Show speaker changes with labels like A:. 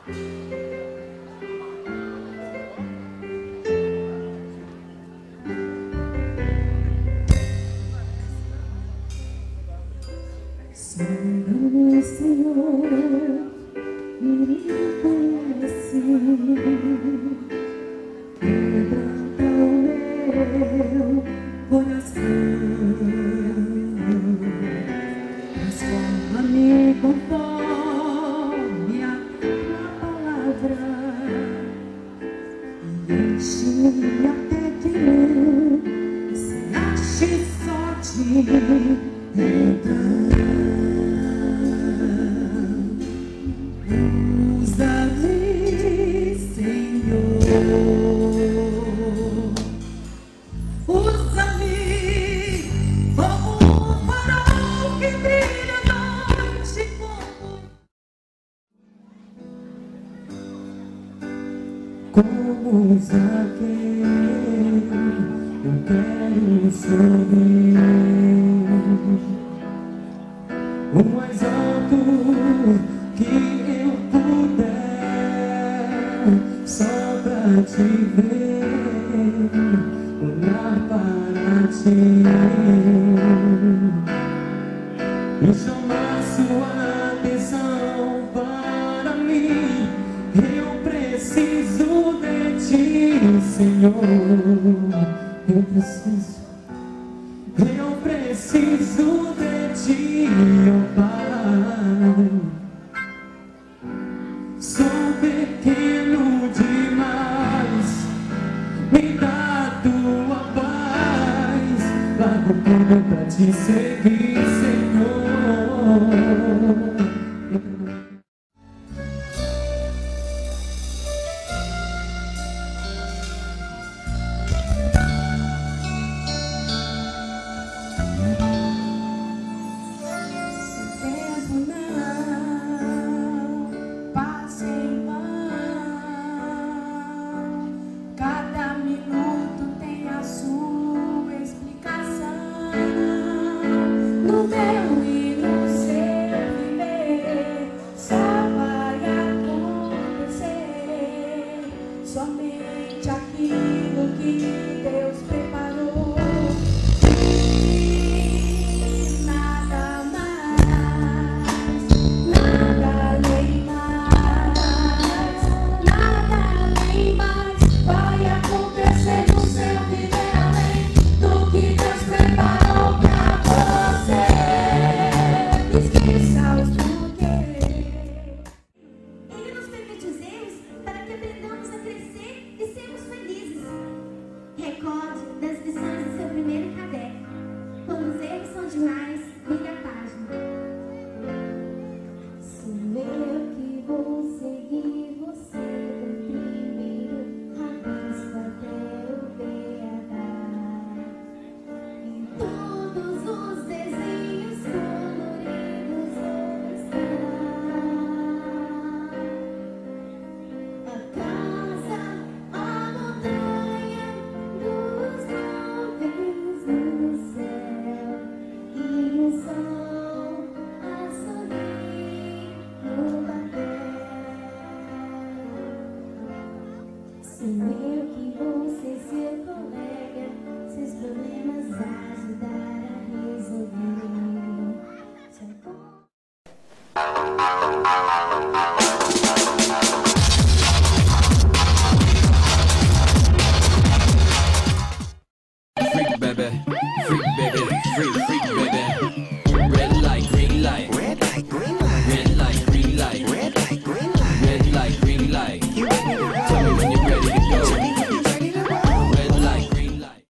A: Senhor, Senhor, me conhece, quebranta o meu coração, transforma-me conforme a tua palavra e enche-me até de mim, se ache só de então. Como Zaqueu, eu quero subir o mais alto que eu puder, só pra te ver, olhar para ti e chamar sua atenção para mim. Eu preciso de ti, Senhor. Eu preciso de ti, oh Pai. Sou pequeno demais, me dá tua paz. Largo tudo pra te seguir, Senhor.
B: Somente aquilo que Deus preparou, e nada mais, nada além mais, nada além mais vai acontecer no seu viver além do que Deus preparou pra você. Esqueça os porquês. Ele nos permite os erros para que aprendamos a crescer e sermos felizes. Recorde das lições do seu primeiro caderno. Quando os erros são demais, vire a página. Sou eu que vou seguir você do primeiro rabisco até o beabá. Em todos os desenhos coloridos onde está a casa, a montanha, dos nuvens no céu e o sol a sorrir no papel. Sou eu que vou ser seu colega, seus problemas ajudar a resolver.
C: Freak baby, freak baby, freak baby.